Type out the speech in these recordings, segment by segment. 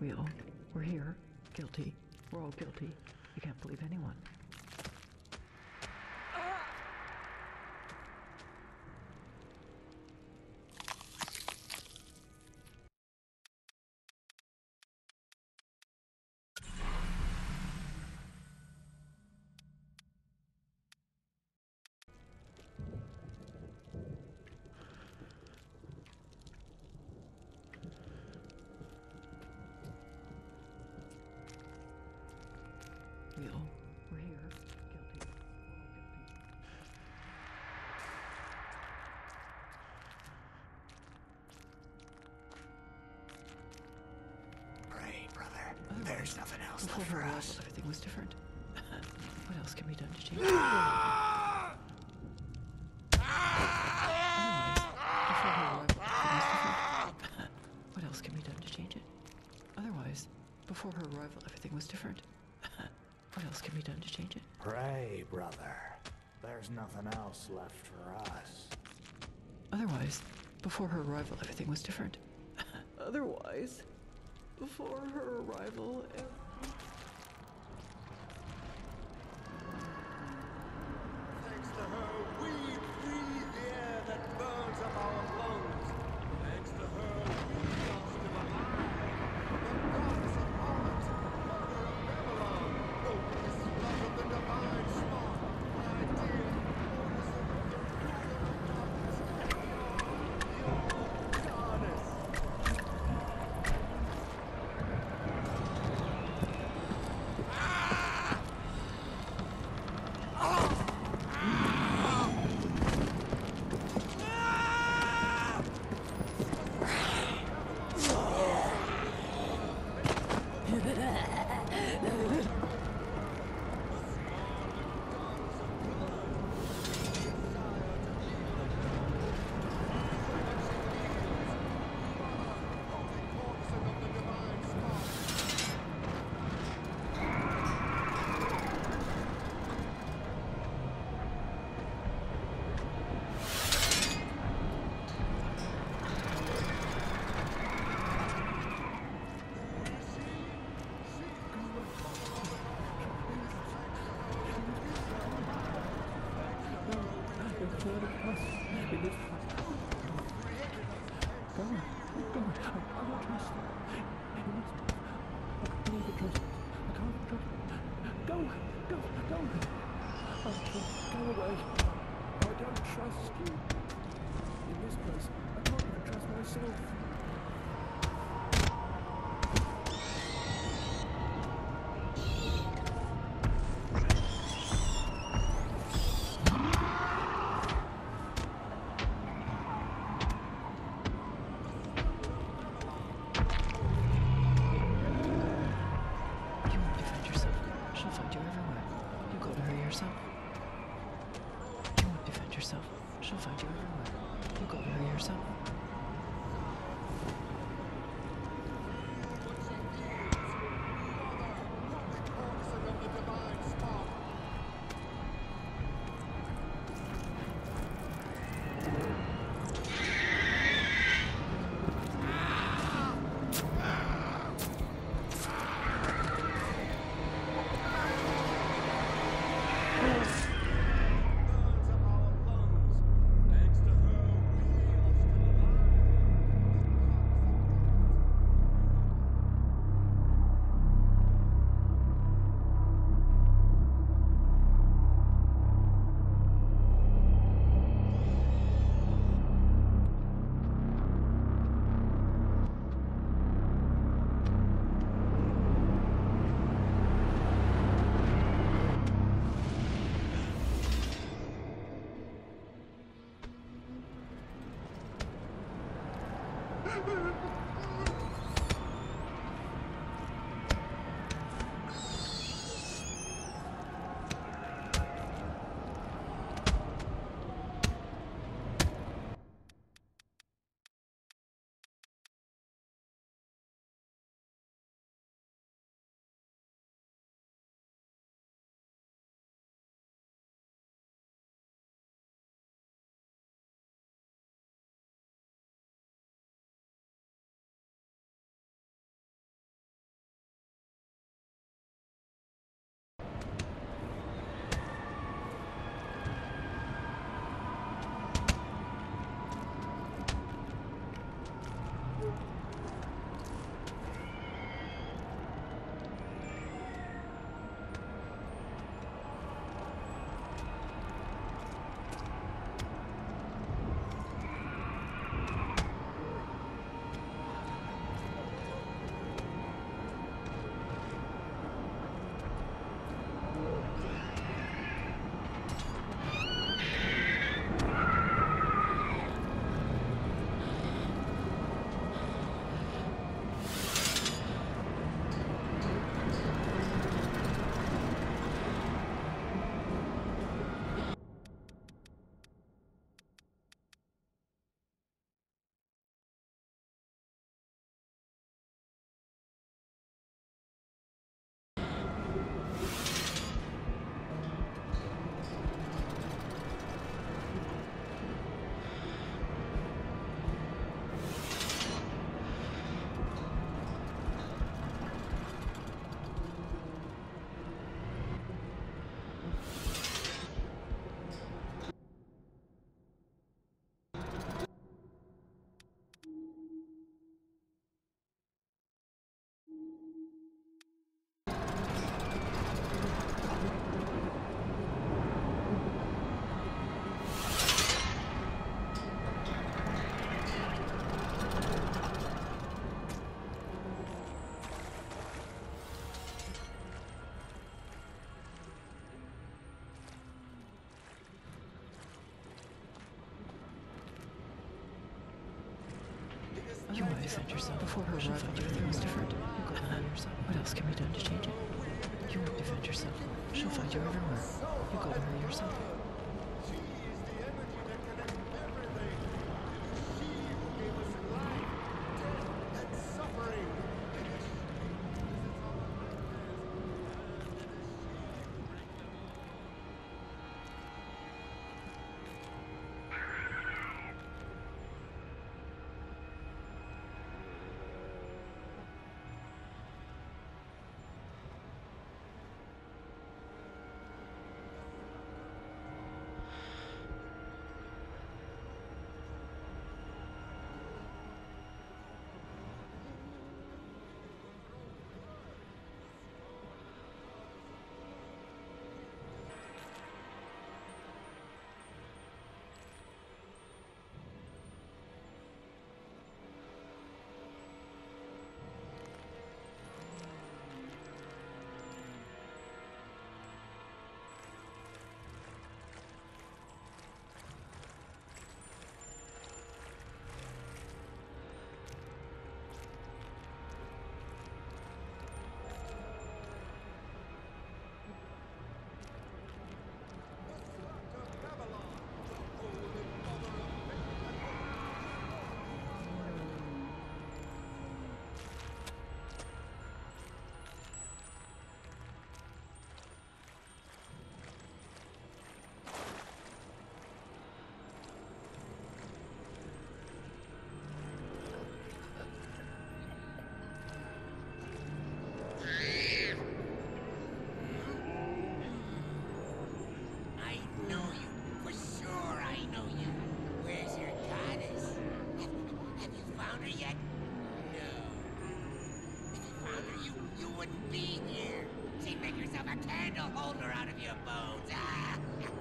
We're here. Guilty. We're all guilty. You can't believe anyone. We're here. Guilty. Pray, brother. There's nothing else left Before for her us. arrival, everything was different. What else can be done to change it? What else can be done to change it? Otherwise, before her arrival, everything was different. What else can be done to change it? Pray, brother. There's nothing else left for us. Otherwise, before her arrival, everything was different. Otherwise, before her arrival, Thanks to her, we breathe the air that burns up our lungs. Thanks to her, we are still alive. The goddess of art, mother of Babylon, opus love of the divine spark, my dear goddess of the ruler of puppets, your goddess. She'll find you everywhere. You go to her yourself. defend yourself. Before her arrival, everything was different. You go to yourself. What else can be done to change it? You won't defend yourself. She'll find you everywhere. You go to her yourself. She is the energy that connects everything. It is she who gave us life, death, and suffering. It is she who visits our nightmares. It is she who brings them all. I know you. For sure I know you. Where's your goddess? Have you found her yet? No. If you found her, you wouldn't be here. She'd make herself a candle holder out of your bones. Ah!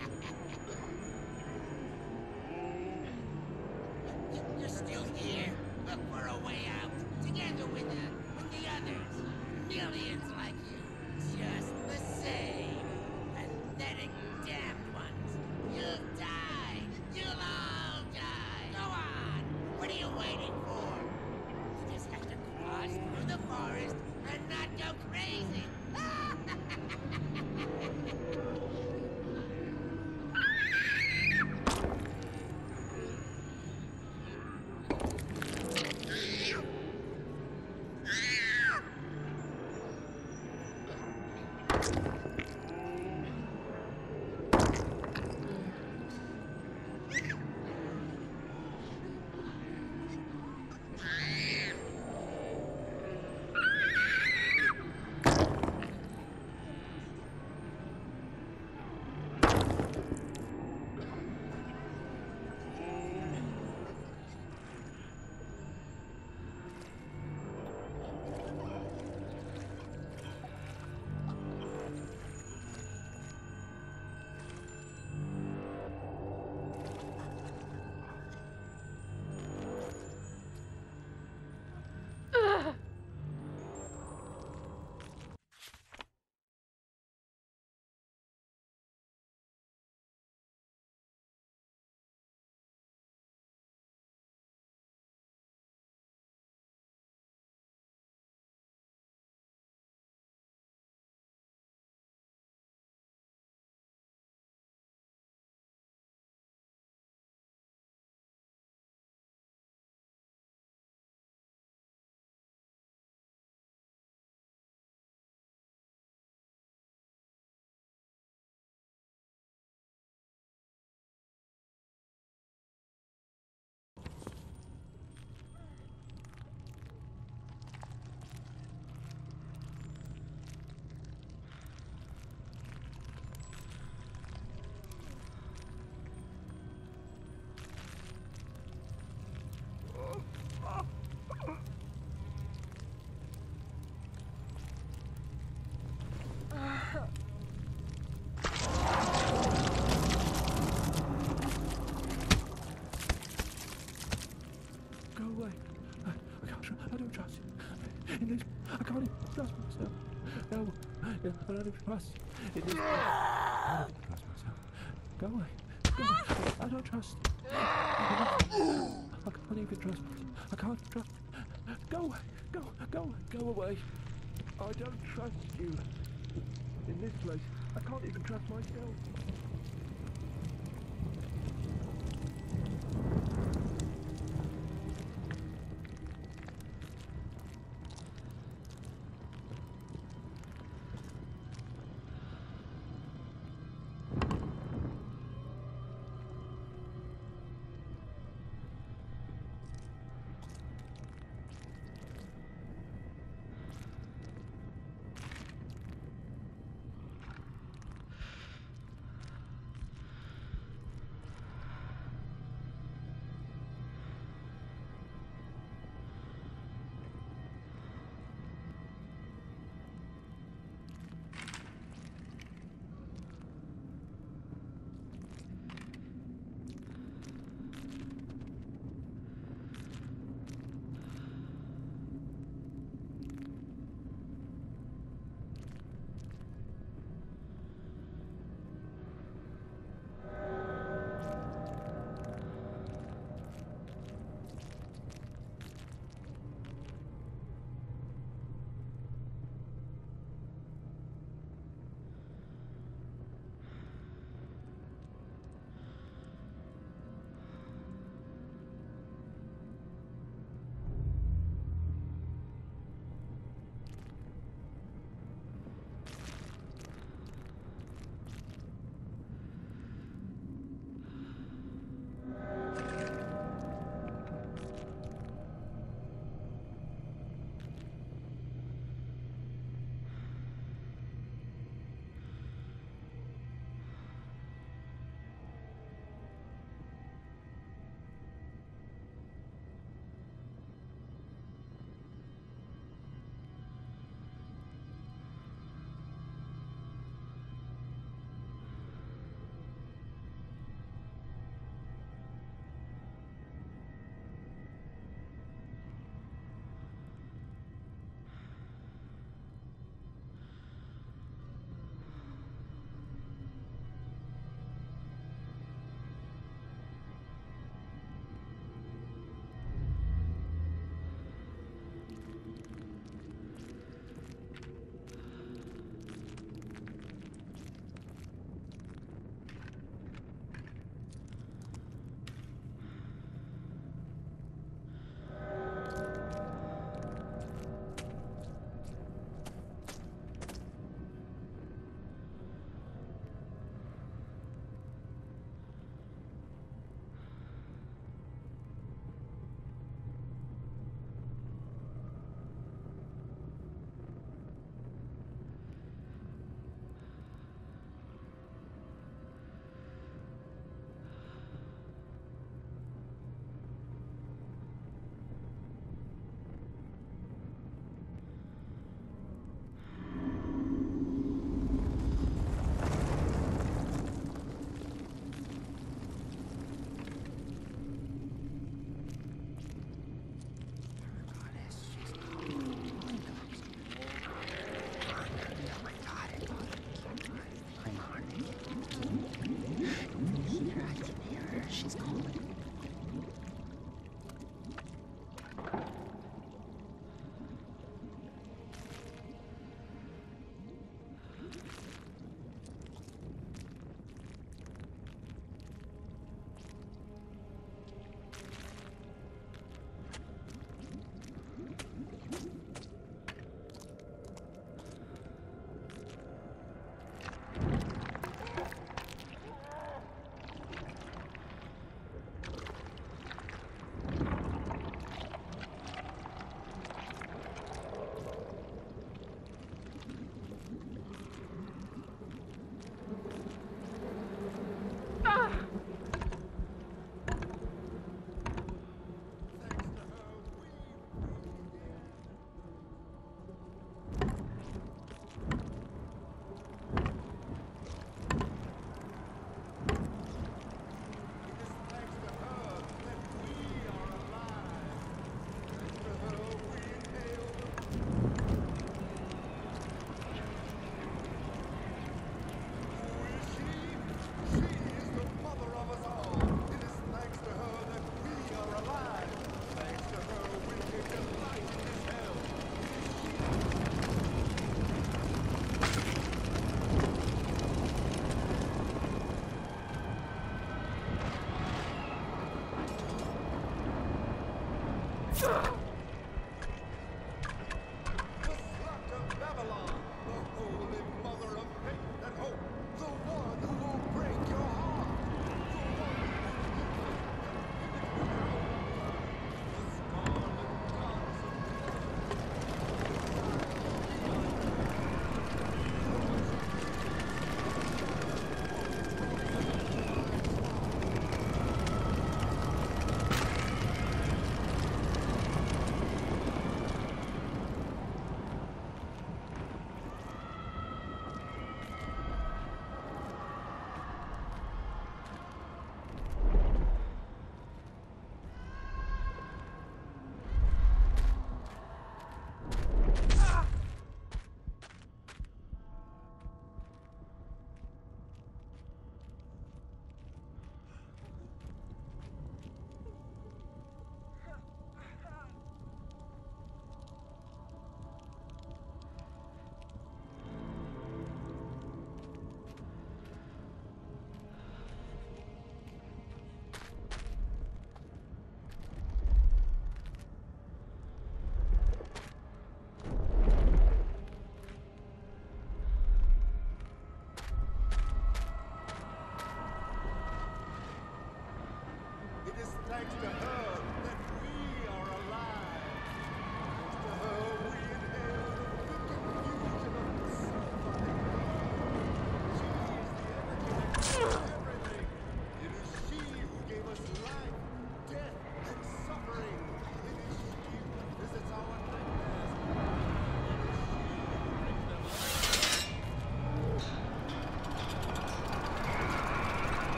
You're still here. Look for a way out. Together with the others. Millions like you. Just the same. Pathetic damned ones. You'll die. You'll all die. Go on. What are you waiting for? You just have to cross through the forest and not go crazy. I don't even trust you. I don't even trust myself. Go away. Go away. I don't trust you. I can't even trust myself. I can't trust. Go away. Go away. I don't trust you. In this place, I can't even trust myself.